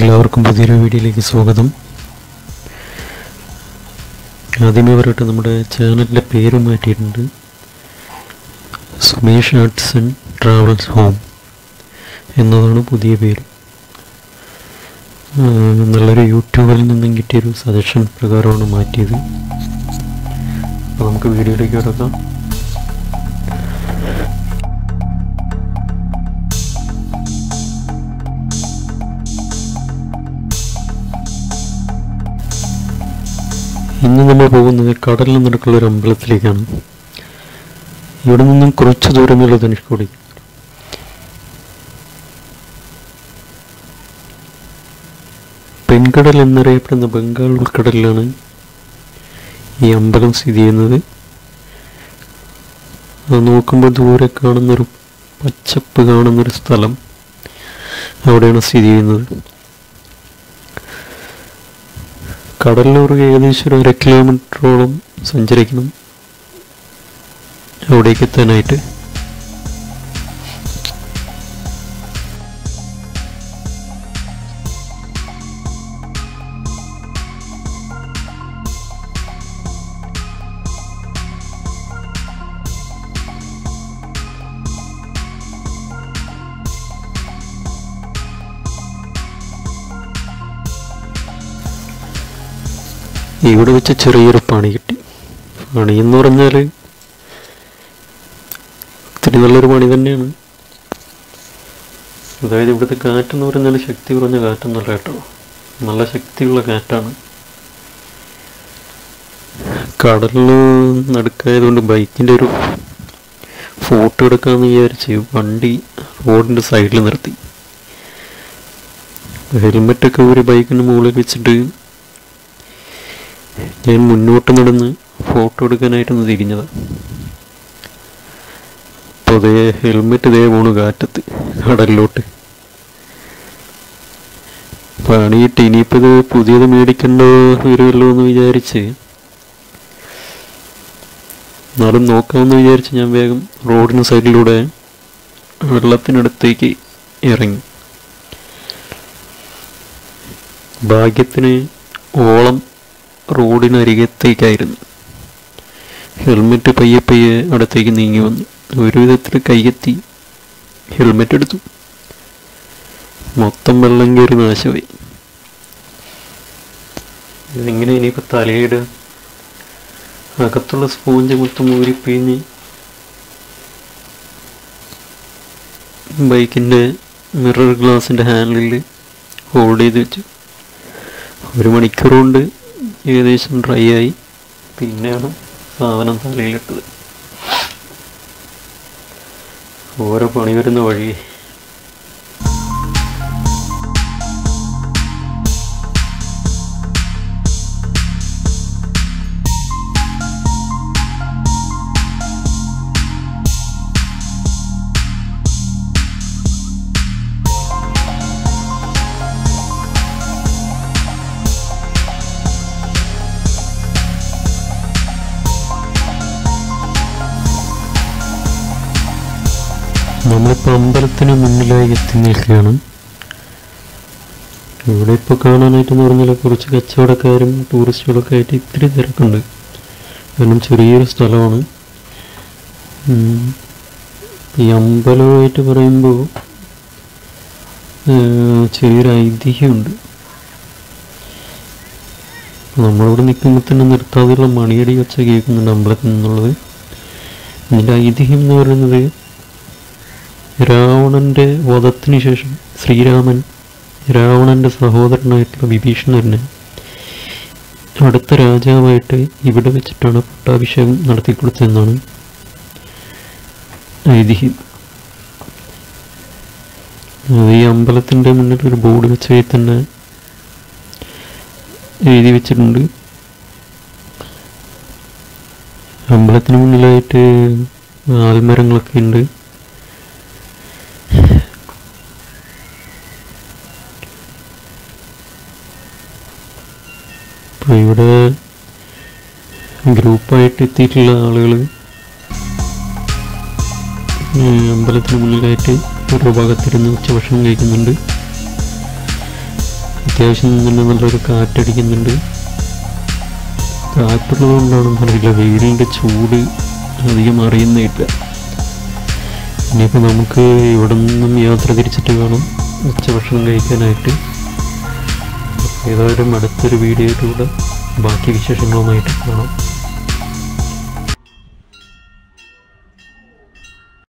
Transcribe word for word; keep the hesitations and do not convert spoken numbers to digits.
എല്ലാവർക്കും പുതിയൊരു വീഡിയോയിലേക്ക് സ്വാഗതം. ആദ്യമേ പറയട്ടെ, നമ്മുടെ ചാനലിൻ്റെ പേര് മാറ്റിയിട്ടുണ്ട്. Sumesh arts and travels home എന്നതാണ് പുതിയ പേര്. നല്ലൊരു യൂട്യൂബിൽ നിന്നും കിട്ടിയൊരു സജഷൻ പ്രകാരമാണ് മാറ്റിയത്. അപ്പോൾ നമുക്ക് വീഡിയോയിലേക്ക് കിടക്കാം. ഇന്ന് നമ്മൾ പോകുന്നത് കടലിൽ നടക്കുള്ള ഒരു അമ്പലത്തിലേക്കാണ്. ഇവിടെ നിന്നും കുറച്ച് ദൂരമുള്ള ധനുഷ്കോടി. പെൺകടൽ എന്നറിയപ്പെടുന്ന ബംഗാൾ ഉൾക്കടലിലാണ് ഈ അമ്പലം സ്ഥിതി ചെയ്യുന്നത്. അത് നോക്കുമ്പോൾ ദൂരെ കാണുന്നൊരു പച്ചപ്പ് കാണുന്നൊരു സ്ഥലം അവിടെയാണ് സ്ഥിതി ചെയ്യുന്നത്. കടലിലൂടെ ഏകദേശം ഒരു അര കിലോമീറ്ററോളം സഞ്ചരിക്കണം അവിടേക്ക് എത്താനായിട്ട്. ഇവിടെ വെച്ച് ചെറിയൊരു പണി കിട്ടി. പണി എന്ന് പറഞ്ഞാൽ ഒത്തിരി നല്ലൊരു പണി തന്നെയാണ്. അതായത് ഇവിടുത്തെ കാറ്റെന്ന് പറഞ്ഞാൽ ശക്തി കുറഞ്ഞ കാറ്റൊന്നല്ല കേട്ടോ, നല്ല ശക്തിയുള്ള കാറ്റാണ്. കടലിന് നടുക്കായതുകൊണ്ട് ബൈക്കിൻ്റെ ഒരു ഫോട്ടോ എടുക്കാമെന്ന് വിചാരിച്ച് വണ്ടി റോഡിൻ്റെ സൈഡിൽ നിർത്തി. ഹെൽമെറ്റൊക്കെ ഒരു ബൈക്കിന് മുകളിൽ വെച്ചിട്ട് ഞാൻ മുന്നോട്ട് നടന്ന് ഫോട്ടോ എടുക്കാനായിട്ടൊന്ന് തിരിഞ്ഞതാണ്. അപ്പോൾ അതേ ഹെൽമെറ്റ് ഇതേ പോണു കാറ്റത്ത് കടലിലോട്ട്. പണിയിട്ട് ഇനിയിപ്പോൾ ഇത് പുതിയത് മേടിക്കേണ്ട വരുമല്ലോ എന്ന് വിചാരിച്ച് എന്നാലും നോക്കാമെന്ന് വിചാരിച്ച് ഞാൻ വേഗം റോഡിന് സൈഡിലൂടെ വെള്ളത്തിനടുത്തേക്ക് ഇറങ്ങി. ഭാഗ്യത്തിന് ഓളം റോഡിനരികത്തേക്കായിരുന്നു. ഹെൽമെറ്റ് പയ്യെ പയ്യെ അടുത്തേക്ക് നീങ്ങി വന്നു. ഒരു വിധത്തിൽ കയ്യെത്തി ഹെൽമെറ്റ് എടുത്തു. മൊത്തം വെള്ളം കയറി നാശമായി. ഇതെങ്ങനെ ഇനിയിപ്പോൾ തലയിടുക? അകത്തുള്ള സ്പോഞ്ച് മൊത്തം ഊരിപ്പിഴിഞ്ഞ് ബൈക്കിൻ്റെ മിറർ ഗ്ലാസിൻ്റെ ഹാൻഡിലിൽ ഹോൾഡ് ചെയ്ത് വെച്ചു. ഒരു മണിക്കൂർ കൊണ്ട് ഏകദേശം ഡ്രൈ ആയി. പിന്നെയാണ് സാധനം തലയിലിട്ടത്. ഓരോ പണി വരുന്ന വഴി. നമ്മളിപ്പോൾ അമ്പലത്തിന് മുന്നിലായി എത്തി നിൽക്കുകയാണ്. ഇവിടെ ഇപ്പോൾ കാണാനായിട്ടെന്ന് പറഞ്ഞാൽ കുറച്ച് കച്ചവടക്കാരും ടൂറിസ്റ്റുകളൊക്കെ ആയിട്ട് ഇത്തിരി തിരക്കുണ്ട്. കാരണം ചെറിയൊരു സ്ഥലമാണ്. ഈ അമ്പലമായിട്ട് പറയുമ്പോൾ ചെറിയൊരു ഐതിഹ്യമുണ്ട്. നമ്മളിവിടെ നിൽക്കുമ്പോൾ തന്നെ നിർത്താതെയുള്ള മണിയടി ഒച്ച കേൾക്കുന്നുണ്ട് അമ്പലത്തിൽ നിന്നുള്ളത്. ഇതിൻ്റെ ഐതിഹ്യം എന്ന് പറയുന്നത്, രാവണൻ്റെ വധത്തിന് ശേഷം ശ്രീരാമൻ രാവണൻ്റെ സഹോദരനായിട്ടുള്ള വിഭീഷണനെ അടുത്ത രാജാവായിട്ട് ഇവിടെ വെച്ചിട്ടാണ് പട്ടാഭിഷേകം നടത്തിക്കൊടുത്തതെന്നാണ് ഐതിഹ്യം. ഈ അമ്പലത്തിൻ്റെ മുന്നിൽ ഒരു ബോർഡ് വെച്ച് തന്നെ എഴുതി വെച്ചിട്ടുണ്ട്. അമ്പലത്തിന് മുന്നിലായിട്ട് ആൽമരങ്ങളൊക്കെ ഉണ്ട്. അപ്പോൾ ഇവിടെ ഗ്രൂപ്പായിട്ട് എത്തിയിട്ടുള്ള ആളുകൾ അമ്പലത്തിന് മുന്നിലായിട്ട് ഓരോ ഭാഗത്തിരുന്ന് ഉച്ചഭക്ഷണം കഴിക്കുന്നുണ്ട്. അത്യാവശ്യം തന്നെ നല്ലൊരു കാറ്റടിക്കുന്നുണ്ട്. കാറ്റുള്ളത് കൊണ്ടാണെന്ന് അറിയില്ല, വെയിലിൻ്റെ ചൂട് അധികം അറിയുന്നില്ല. ഇനിയിപ്പോൾ നമുക്ക് ഇവിടെ നിന്നും യാത്ര തിരിച്ചിട്ട് വേണം ഉച്ചഭക്ഷണം കഴിക്കാനായിട്ട്. ഏതായാലും അടുത്തൊരു വീഡിയോയിലൂടെ ബാക്കി വിശേഷങ്ങളുമായിട്ട് കാണാം.